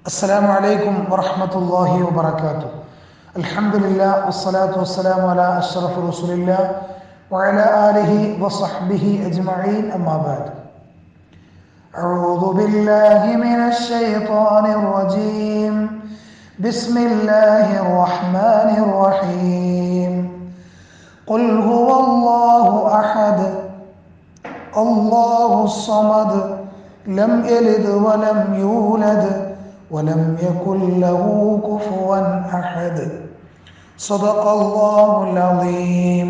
السلام عليكم ورحمة الله وبركاته. الحمد لله والصلاة والسلام على أشرف رسول الله وعلى آله وصحبه أجمعين. أما بعد، أعوذ بالله من الشيطان الرجيم. بسم الله الرحمن الرحيم. قل هو الله أحد الله الصمد لم يلد ولم يولد ولم يكن له كفوا أحد. صدق الله العظيم.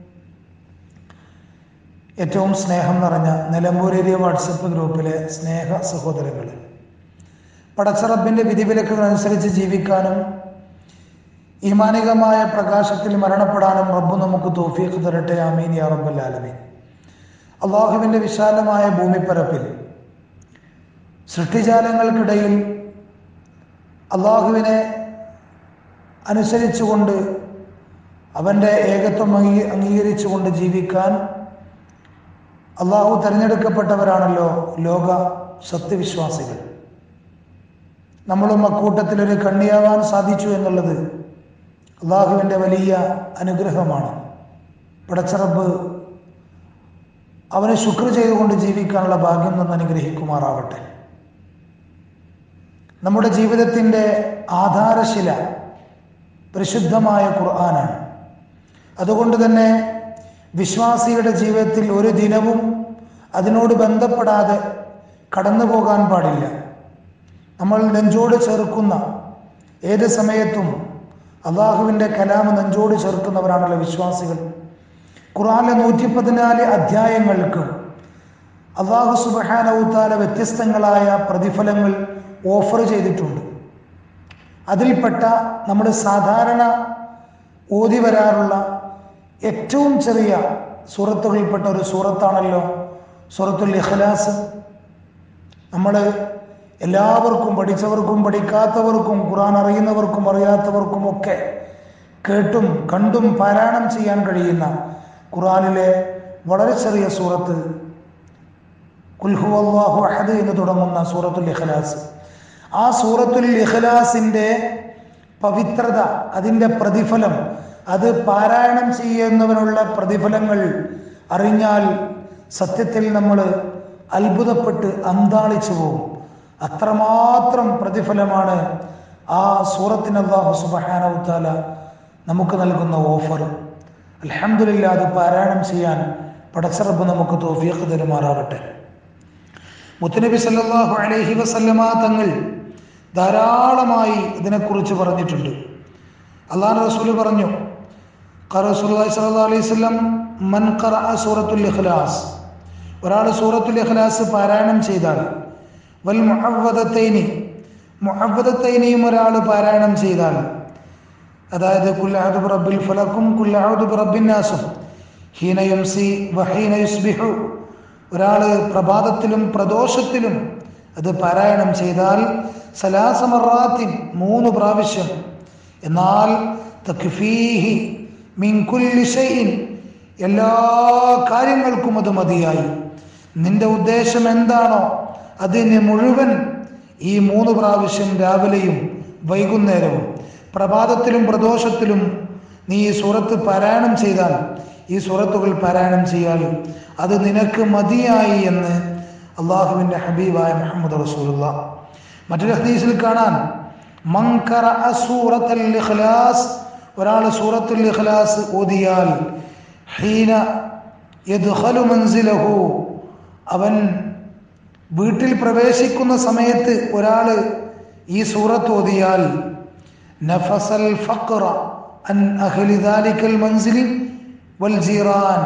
ഏറ്റവും സ്നേഹം നിറഞ്ഞ നിലമ്പൂരേരിയ വാട്സപ്പ് ഗ്രൂപ്പിലെ സ്നേഹ സഹോദരങ്ങൾ, പടച്ചറബിൻ്റെ വിധിവിലക്കുകൾ അനുസരിച്ച് ജീവിക്കാനും ഈമാനികമായ പ്രകാശത്തിൽ മരണപ്പെടാനും റബ്ബ് നമുക്ക് തൗഫീഖ് തരട്ടെ. ആമീൻ യാ റബ്ബൽ ആലമീൻ. അള്ളാഹുവിൻ്റെ വിശാലമായ ഭൂമിപ്പരപ്പിൽ സൃഷ്ടിജാലങ്ങൾക്കിടയിൽ അള്ളാഹുവിനെ അനുസരിച്ചുകൊണ്ട് അവൻ്റെ ഏകത്വം അംഗീകരിച്ചുകൊണ്ട് ജീവിക്കാൻ അള്ളാഹു തിരഞ്ഞെടുക്കപ്പെട്ടവരാണല്ലോ ലോക സത്യവിശ്വാസികൾ. നമ്മളും അക്കൂട്ടത്തിലൊരു കണ്ണിയാവാൻ സാധിച്ചു എന്നുള്ളത് അള്ളാഹുവിൻ്റെ വലിയ അനുഗ്രഹമാണ്. പടച്ചറബ് അവനെ ശുക്ർ ചെയ്തുകൊണ്ട് ജീവിക്കാനുള്ള ഭാഗ്യം നിന്ന് അനുഗ്രഹിക്കുമാറാവട്ടെ. നമ്മുടെ ജീവിതത്തിൻ്റെ ആധാരശില പരിശുദ്ധമായ ഖുർആനാണ്. അതുകൊണ്ട് തന്നെ വിശ്വാസിയുടെ ജീവിതത്തിൽ ഒരു ദിനവും അതിനോട് ബന്ധപ്പെടാതെ കടന്നു പോകാൻ പാടില്ല. നമ്മൾ നെഞ്ചോട് ചേർക്കുന്ന ഏത് സമയത്തും അള്ളാഹുവിൻ്റെ കലാം നെഞ്ചോട് ചേർക്കുന്നവരാണല്ലോ വിശ്വാസികൾ. ഖുർആനിലെ 114 അധ്യായങ്ങൾക്ക് അള്ളാഹു സുബ്ഹാനഹു തആല വ്യത്യസ്തങ്ങളായ പ്രതിഫലങ്ങൾ ഓഫർ ചെയ്തിട്ടുണ്ട്. അതിൽപ്പെട്ട നമ്മൾ സാധാരണ ഓതി വരാറുള്ള ഏറ്റവും ചെറിയ സൂറത്തുകളിൽപ്പെട്ട ഒരു സൂറത്താണല്ലോ സൂറത്തുൽ ഇഖ്ലാസ്. നമ്മൾ എല്ലാവർക്കും, പഠിച്ചവർക്കും പഠിക്കാത്തവർക്കും, ഖുർആൻ അറിയുന്നവർക്കും അറിയാത്തവർക്കും ഒക്കെ കേട്ടും കണ്ടും പാരായണം ചെയ്യാൻ കഴിയുന്ന ഖുർആനിലെ വളരെ ചെറിയ സൂറത്ത് ഖുൽ ഹുവല്ലാഹു അഹദ് എന്ന് തുടങ്ങുന്ന സൂറത്തുൽ ഇഖ്ലാസ്. ആ സൂറത്തുൽ ഇഖ്ലാസിൻ്റെ പവിത്രത, അതിൻ്റെ പ്രതിഫലം, അത് പാരായണം ചെയ്യുന്നവനുള്ള പ്രതിഫലങ്ങൾ അറിഞ്ഞാൽ സത്യത്തിൽ നമ്മൾ അത്ഭുതപ്പെട്ട് അന്താളിച്ചു പോകും. അത്രമാത്രം പ്രതിഫലമാണ് ആ സൂറത്തിന് അല്ലാഹു സുബ്ഹാനഹു തആല നമുക്ക് നൽകുന്ന ഓഫർ. അൽഹംദുലില്ലാഹ്, അത് പാരായണം ചെയ്യാൻ പടച്ചറബ് നമുക്ക് തൗഫീഖ് തരുമാറാവട്ടെ. മുത്തുനബി സല്ലല്ലാഹു അലൈഹി വസല്ലമ തങ്ങൾ ധാരാളമായി ഇതിനെക്കുറിച്ച് പറഞ്ഞിട്ടുണ്ട്. അല്ലാഹുവിൻ്റെ റസൂൽ പറഞ്ഞു, റസൂലുള്ളാഹി സ്വല്ലല്ലാഹു അലൈഹി വസല്ലം, മൻ ഖറഅ സൂറത്തുൽ ഇഖ്ലാസ്, ഒരാൾ സൂറത്തുൽ ഇഖ്ലാസ് പാരായണം ചെയ്താൽ, വൽ മുഅവ്വദത്തൈനിയും ഒരാൾ പാരായണം ചെയ്താൽ, അതായത് ഖുൽ അഊദു ബിറബ്ബിൽ ഫലഖും ഖുൽ അഊദു ബിറബ്ബിൻ നാസും ഹീന യംസി വഹീന യുസ്ബിഹു, ഒരാൾ പ്രഭാതത്തിലും പ്രദോഷത്തിലും അത് പാരായണം ചെയ്താൽ സലാസ മറാത്തിൻ, 3 പ്രാവശ്യം, എന്നാൽ തക്ഫീഹി മിൻ കുല്ലി ഷൈഇൻ, എല്ലാ കാര്യങ്ങൾക്കും അത് മതിയായി. നിന്റെ ഉദ്ദേശം എന്താണോ അതിന് മുഴുവൻ ഈ 3 പ്രാവശ്യം രാവിലെയും വൈകുന്നേരവും പ്രഭാതത്തിലും പ്രദോഷത്തിലും നീ ഈ സൂറത്ത് പാരായണം ചെയ്താൽ, ഈ സൂറത്തുകൾ പാരായണം ചെയ്യാൽ അത് നിനക്ക് മതിയായി എന്ന് അള്ളാഹുവിൻ്റെ ഹബീബായ മുഹമ്മദ് റസൂലുള്ളാഹ്. മറ്റൊരു ഹദീസിൽ കാണാൻ, മൻ ഖറഅ സൂറത്തുൽ ഇഖ്ലാസ്, ഒരാൾ സൂറത്തുൽ ഇഖ്ലാസ് ഓതിയാൽ, ഹീന യദ്ഖലു മൻസിലഹു, അവൻ വീട്ടിൽ പ്രവേശിക്കുന്ന സമയത്ത് ഒരാൾ ഈ സൂറത്ത് ഓതിയാൽ, നഫസൽ ഫഖ്റ അൻ അഹ്ലി ദാലിക്കൽ മൻസിലി വൽ ജീറാൻ,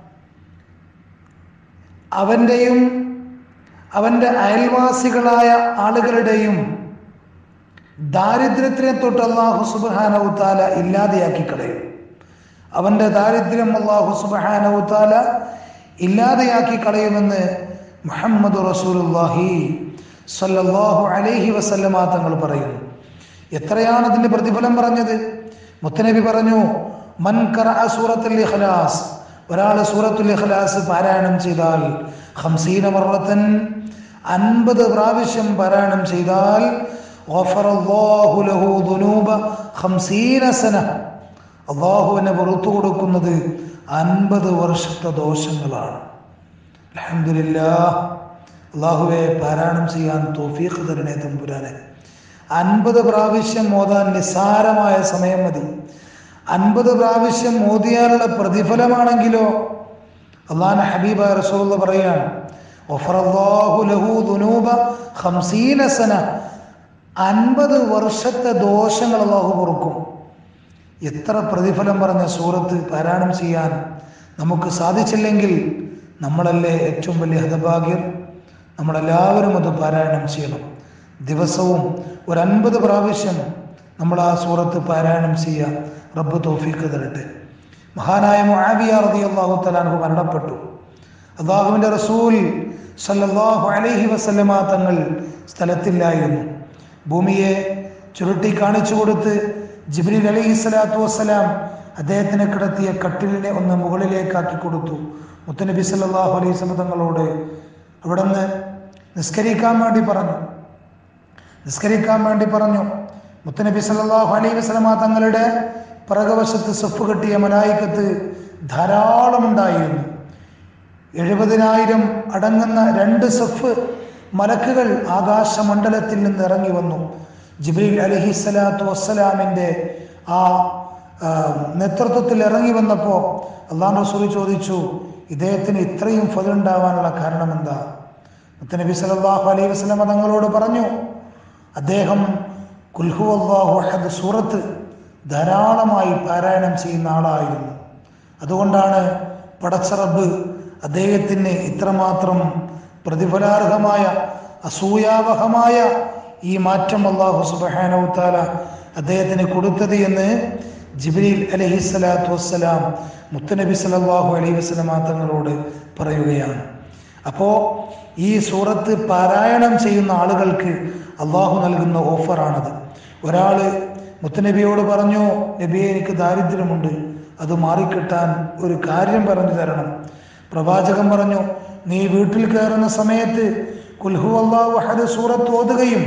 അവൻ്റെയും അവൻ്റെ അയൽവാസികളായ ആളുകളുടെയും ദാരിദ്ര്യത്തിനെ തൊട്ട് അല്ലാഹു സുബ്ഹാനഹു തആല ഇല്ലാതെയാക്കി കളയും. അവൻ്റെ ദാരിദ്ര്യം അല്ലാഹു സുബ്ഹാനഹു തആല ഇല്ലാതെയാക്കി കളയുമെന്ന് മുഹമ്മദ് റസൂലുള്ളാഹി സ്വല്ലല്ലാഹു അലൈഹി വസല്ലമ തങ്ങൾ പറയുന്നു. എത്രയാണ് അതിൻ്റെ പ്രതിഫലം പറഞ്ഞത്? മുത്തനബി പറഞ്ഞു, മൻ ഖറഅ സൂറത്തുൽ ഇഖ്ലാസ്, ഒരാൾ സൂറത്തുൽ ഇഖ്ലാസ് പാരായണം ചെയ്താൽ 50 മറത്തൻ 50 പ്രാവശ്യം പാരായണം ചെയ്താൽ ഗഫറല്ലാഹു ലഹു ദുനൂബ 50 സന. അള്ളാഹുവിനെ പുറത്തു കൊടുക്കുന്നത് 50 വർഷത്തെ ദോഷങ്ങളാണ്. അൽഹംദുലില്ലാഹ്. അള്ളാഹുവെ പാരായണം ചെയ്യാൻ തൗഫീഖ് തരണേ തമ്പുരാനെ. 50 പ്രാവശ്യം ഓതാൻ നിസ്സാരമായ സമയം മതി. 50 പ്രാവശ്യം ഓതിയാലുള്ള പ്രതിഫലമാണെങ്കിലോ അള്ളാഹുവിന്റെ ഹബീബായ റസൂലുള്ളാഹി പറയാണ്, ഗഫറല്ലാഹു ലഹു ദുനൂബ 50 സന. 50 വർഷത്തെ ദോഷങ്ങൾ അള്ളാഹു പൊറുക്കും. എത്ര പ്രതിഫലം പറഞ്ഞ സൂറത്ത് പാരായണം ചെയ്യാൻ നമുക്ക് സാധിച്ചില്ലെങ്കിൽ നമ്മളല്ലേ ഏറ്റവും വലിയ ഹതഭാഗ്യർ. നമ്മളെല്ലാവരും അത് പാരായണം ചെയ്യണം. ദിവസവും ഒരു 50 പ്രാവശ്യം നമ്മൾ ആ സൂറത്ത് പാരായണം ചെയ്യുക. റബ്ബ് തൗഫീഖ് തരട്ടെ. മഹാനായ മുആവിയ റളിയല്ലാഹു തആല അൻഹു മരണപ്പെട്ടു. അല്ലാഹുവിൻ്റെ റസൂൽ സല്ലല്ലാഹു അലൈഹി വസല്ലമ തങ്ങൾ സ്ഥലത്തില്ലായിരുന്നു. ഭൂമിയെ ചുരുട്ടി കാണിച്ചു കൊടുത്ത് ജിബ്രീൽ അലൈഹിസ്സലാത്തു വസ്സലാം അദ്ദേഹത്തിനെ കിടത്തിയ കട്ടിലിനെ ഒന്ന് മുകളിലേക്കാക്കി കൊടുത്തു. മുത്തുനബി സല്ലല്ലാഹു അലൈഹി വസല്ലം തങ്ങളോട് അവിടെ നിന്ന് നിസ്കരിക്കാൻ വേണ്ടി പറഞ്ഞു. മുത്തുനബി സല്ലല്ലാഹു അലൈഹി വസല്ലം തങ്ങളുടെ പിറകുവശത്ത് സഫ് കെട്ടിയ മലായികത്ത് ധാരാളം ഉണ്ടായിരുന്നു. 70,000 അടങ്ങുന്ന 2 സഫ് മലക്കുകൾ ആകാശമണ്ഡലത്തിൽ നിന്ന് ഇറങ്ങി വന്നു. ജിബ്രീൽ അലൈഹിസ്സലാത്തു വസ്സലാമിൻ്റെ ആ നേതൃത്വത്തിൽ ഇറങ്ങി വന്നപ്പോൾ അല്ലാഹു റസൂൽ ചോദിച്ചു, ഇദ്ദേഹത്തിന് ഇത്രയും ഫضل ഉണ്ടാവാനുള്ള കാരണം എന്താ? മുത്തുനബി സല്ലല്ലാഹു അലൈഹി വസല്ലം തങ്ങളോട് പറഞ്ഞു, അദ്ദേഹം ഖുൽ ഹുവല്ലാഹു അഹദ് സൂറത്ത് ധാരാളമായി പാരായണം ചെയ്യുന്ന ആളായിരുന്നു. അതുകൊണ്ടാണ് പടച്ച റബ്ബ് അദ്ദേഹത്തിന് ഇത്രമാത്രം പ്രതിഫലാർഹമായ അസൂയാവഹമായ ഈ മാറ്റം അല്ലാഹു സുബ്ഹാനഹു വ തആല അദ്ദേഹത്തിന് കൊടുത്തത് എന്ന് ജിബ്രീൽ അലൈഹിസ്സലാത്തു വസ്സലാം മുത്തുനബി സല്ലല്ലാഹു അലൈഹി വസല്ലം തങ്ങളോട് പറയുകയാണ്. അപ്പോൾ ഈ സൂറത്ത് പാരായണം ചെയ്യുന്ന ആളുകൾക്ക് അള്ളാഹു നൽകുന്ന ഓഫറാണത്. ഒരാൾ മുത്തുനബിയോട് പറഞ്ഞു, നബിയെ എനിക്ക് ദാരിദ്ര്യമുണ്ട്, അത് മാറിക്കിട്ടാൻ ഒരു കാര്യം പറഞ്ഞു തരണം. പ്രവാചകൻ പറഞ്ഞു, നീ വീട്ടിൽ കയറുന്ന സമയത്ത് ഖുൽ ഹുവല്ലാഹു അഹദ് സൂറത്ത് ഓതുകയും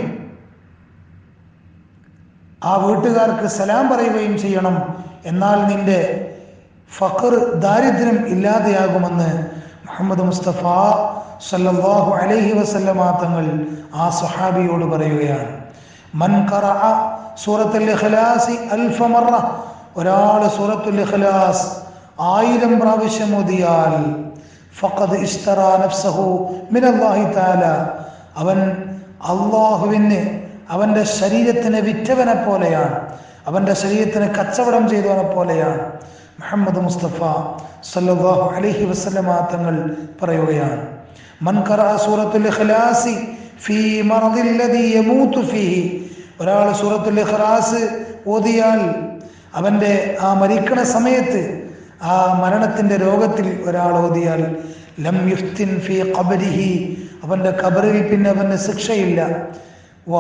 ആ വീട്ടുകാർക്ക് സലാം പറയുകയും ചെയ്യണം. എന്നാൽ നിന്റെ ഫഖർ ദാരിദ്ര്യം ഇല്ലാതെയാകുമെന്ന് മുഹമ്മദ് മുസ്തഫ സല്ലല്ലാഹു അലൈഹി വസല്ലമ തങ്ങൾ ആ സ്വഹാബിയോട് പറയുകയാണ്. മൻ ഖറഅ സൂറത്തുൽ ഇഖ്ലാസ് 1000 മറ, ഒരാൾ സൂറത്തുൽ ഇഖ്ലാസ് 1000 പ്രാവശ്യം ഓതിയാൽ ഫഖദ് ഇശ്തറാ നഫ്സഹു മിനല്ലാഹി തആല, അവൻ അല്ലാഹുവിന് അവൻ്റെ ശരീരത്തിനെ വിറ്റവനെ പോലെയാണ്, അവൻ്റെ ശരീരത്തിന് കച്ചവടം ചെയ്തവനെ പോലെയാണ്. മുഹമ്മദ് മുസ്തഫ സല്ലല്ലാഹു അലൈഹി വസല്ലമ തങ്ങൾ പറയുകയാണ്, മൻ ഖറഅ സൂറത്തുൽ ഇഖ്ലാസ് ഫീ മർദിൽ ലദീ യമൂതു ഫീഹി, ഒരാൾ സൂറത്തുൽ ഇഖ്ലാസ് ഓതിയാൽ അവൻ്റെ ആ മരിക്കണ സമയത്ത് ആ മരണത്തിൻ്റെ രോഗത്തിൽ ഒരാൾ ഓതിയാൽ ലം യുഫ്തിൻ ഫീ ഖബരിഹി, അവൻ്റെ ഖബറിൽ പിന്നെ അവന് ശിക്ഷയില്ല. വ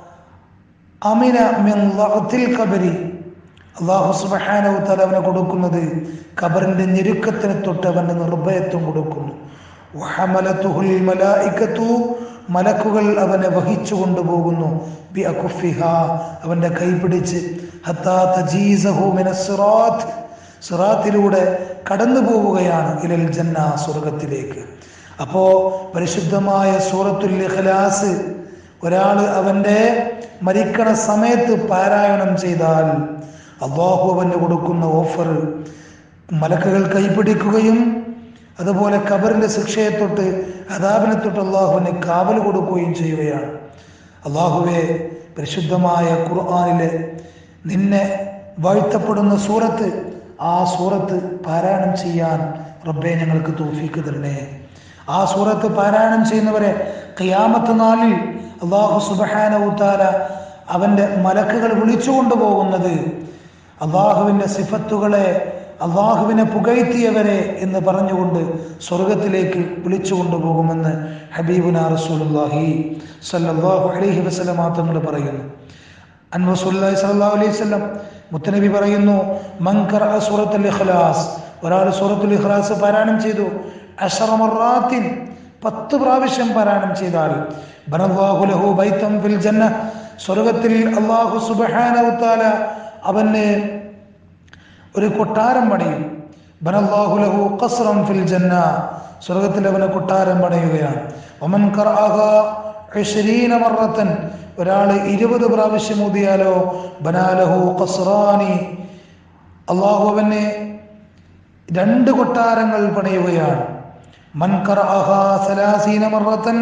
അമിന മിൻ ലഅത്തിൽ ഖബരി, അല്ലാഹു സുബ്ഹാനഹു വ തആല അവന് കൊടുക്കുന്നത് ഖബറിൻ്റെ ഞെരുക്കത്തിനെ തൊട്ട് അവന് നിർഭയത്വം കൊടുക്കുന്നു. വഹമലതുഹുൽ മലായികതു, മലക്കുകൾ അവനെ വഹിച്ചു കൊണ്ടുപോകുന്നു. ബി അകുഫിഹാ, അവൻ്റെ കൈ പിടിച്ച്. ഹത്താ തജീസഹു മിനസ് സിറാത്ത്, സിറാത്തിലൂടെ കടന്നു പോവുകയാണ് ഇലൽ ജന്ന, സ്വർഗത്തിലേക്ക്. അപ്പോൾ പരിശുദ്ധമായ സൂറത്തുൽ ഇഖ്ലാസ് ഒരാൾ അവൻ്റെ മരിക്കണ സമയത്ത് പാരായണം ചെയ്താൽ അല്ലാഹു അവന് കൊടുക്കുന്ന ഓഫർ മലക്കുകൾ കൈപിടിക്കുകയും അതുപോലെ ഖബറിൻ്റെ ശിക്ഷയെ തൊട്ട് അദാബിനെ തൊട്ട് അള്ളാഹുവിന് കാവൽ കൊടുക്കുകയും ചെയ്യുകയാണ്. അള്ളാഹുവെ, പരിശുദ്ധമായ ഖുർആനിലെ നിന്നെ വാഴ്ത്തപ്പെടുന്ന സൂറത്ത്, ആ സൂറത്ത് പാരായണം ചെയ്യാൻ റബ്ബേ ഞങ്ങൾക്ക് തൗഫീഖ് തരണേ. ആ സൂറത്ത് പാരായണം ചെയ്യുന്നവരെ ഖിയാമത്ത് നാളിൽ അല്ലാഹു സുബ്ഹാനഹു വ തആല അവൻ്റെ മലക്കുകൾ വിളിച്ചു കൊണ്ടുപോകുന്നത് അള്ളാഹുവിൻ്റെ സിഫത്തുകളെ, അള്ളാഹുവിനെ പുകഴ്ത്തിയവരെ എന്ന് പറഞ്ഞുകൊണ്ട് സ്വർഗത്തിലേക്ക് വിളിച്ചു കൊണ്ടുപോകുമെന്ന് ഹബീബുനാ റസൂലുള്ളാഹി സല്ലല്ലാഹു അലൈഹി വസല്ലം തങ്ങൾ പറയുന്നു. അൻ റസൂലുള്ളാഹി സ്വല്ലല്ലാഹു അലൈഹി വസല്ലം മുത്തനബി പറയുന്നു, മൻ ഖറഅ സൂറത്തുൽ ഇഖ്ലാസ്, ഒരാൾ സൂറത്തുൽ ഇഖ്ലാസ് പാരായണം ചെയ്തു 10 മറാത്തിൻ, 10 പ്രാവശ്യം പാരായണം ചെയ്താൽ ബനല്ലാഹു ലഹു ബൈതൻ ഫിൽ ജന്ന സ്വർഗത്തിൽ അല്ലാഹു സുബ്ഹാനഹു തആല അവന് ഒരു കൊട്ടാരം പണിയും. ബനല്ലാഹു ലഹു ഖസ്റൻ ഫിൽ ജന്ന, സ്വർഗത്തിൽ അവന് കൊട്ടാരം പണിയുകയാണ്. വമൻ ഖറഅഹാ 20 മറത്തൻ, ഒരാൾ 20 പ്രാവശ്യം ഓതിയാലോ ബനാലഹു ഖസ്റാനി, അല്ലാഹു അവന് 2 കൊട്ടാരങ്ങൾ പണിയുകയാണ്. മൻ ഖറഅഹാ 30 മറത്തൻ,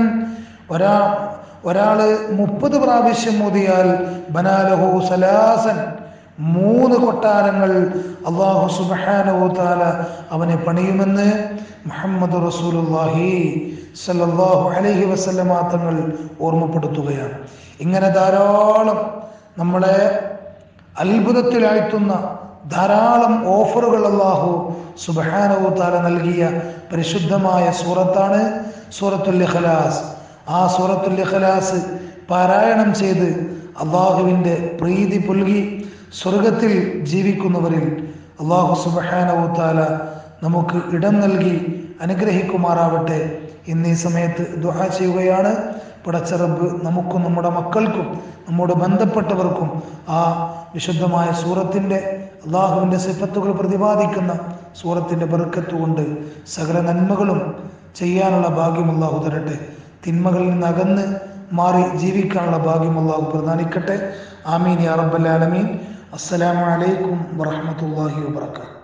ഒരാള് 30 പ്രാവശ്യം ഓതിയാൽ ബനാലഹു സലാസൻ, 3 കൊട്ടാരങ്ങൾ അല്ലാഹു സുബ്ഹാനഹു തആല അവനെ പണിയുമെന്ന് മുഹമ്മദ് റസൂലുള്ളാഹി സല്ലല്ലാഹു അലൈഹി വസല്ലമ തങ്ങൾ ഓർമ്മപ്പെടുത്തുകയാണ്. ഇങ്ങനെ ധാരാളം നമ്മളെ അത്ഭുതത്തിലാഴ്ത്തുന്ന ധാരാളം ഓഫറുകൾ അല്ലാഹു സുബ്ഹാനഹു തആല നൽകിയ പരിശുദ്ധമായ സൂറത്താണ് സൂറത്തുൽ ഇഖ്ലാസ്. ആ സൂറത്തുൽ ഇഖ്ലാസ് പാരായണം ചെയ്ത് അല്ലാഹുവിൻ്റെ പ്രീതി പുൽകി സ്വർഗത്തിൽ ജീവിക്കുന്നവരിൽ അല്ലാഹു സുബ്ഹാനഹു തആല നമുക്ക് ഇടം നൽകി അനുഗ്രഹിക്കുമാറാവട്ടെ. ഇന്നീ സമയത്ത് ദുആ ചെയ്യുകയാണ്. പടച്ച റബ്ബ് നമുക്കും നമ്മുടെ മക്കൾക്കും നമ്മോട് ബന്ധപ്പെട്ടവർക്കും ആ വിശുദ്ധമായ സൂറത്തിൻ്റെ അല്ലാഹുവിൻ്റെ സിഫത്തുകൾ പ്രതിപാദിക്കുന്ന സൂറത്തിൻ്റെ ബർക്കത്ത് കൊണ്ട് സകല നന്മകളും ചെയ്യാനുള്ള ഭാഗ്യം അല്ലാഹു തരട്ടെ. തിന്മകളിൽ നിന്ന് അകന്ന് മാറി ജീവിക്കാനുള്ള ഭാഗ്യം അല്ലാഹു പ്രദാനിക്കട്ടെ. ആമീൻ യാ റബ്ബൽ ആലമീൻ. അസ്സലാമു അലൈക്കും വറഹ്മത്തുള്ളാഹി വബറകാതുഹു.